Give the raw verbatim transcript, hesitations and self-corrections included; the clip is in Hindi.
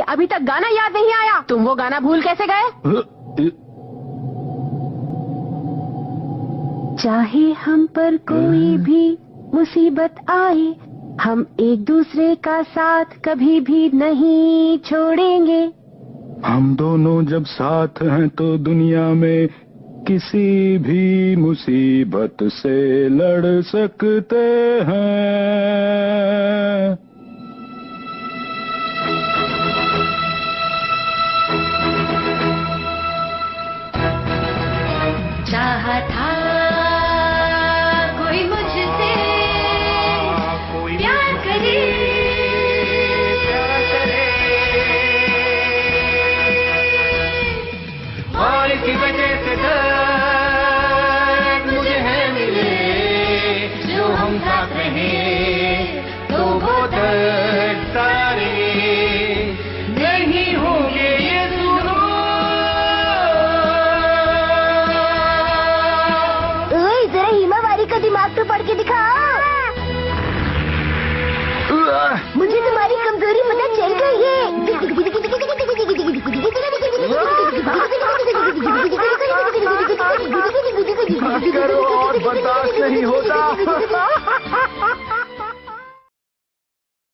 अभी तक गाना याद नहीं आया। तुम वो गाना भूल कैसे गए? चाहे हम पर कोई भी मुसीबत आए, हम एक दूसरे का साथ कभी भी नहीं छोड़ेंगे। हम दोनों जब साथ हैं तो दुनिया में किसी भी मुसीबत से लड़ सकते हैं। चाहा था कोई मुझसे प्यार करे, प्यार करे, और की वजह से दर्द मुझे है मिले, जो हम साथ रहे तो वो दर्द सारे नहीं होंगे ये सुनो। ओए जरा हिमावारी का दिमाग तो पढ़ के दिखा। मुझे तुम्हारी कमजोरी पता चल गई है। करो और बर्दाश्त नहीं होता।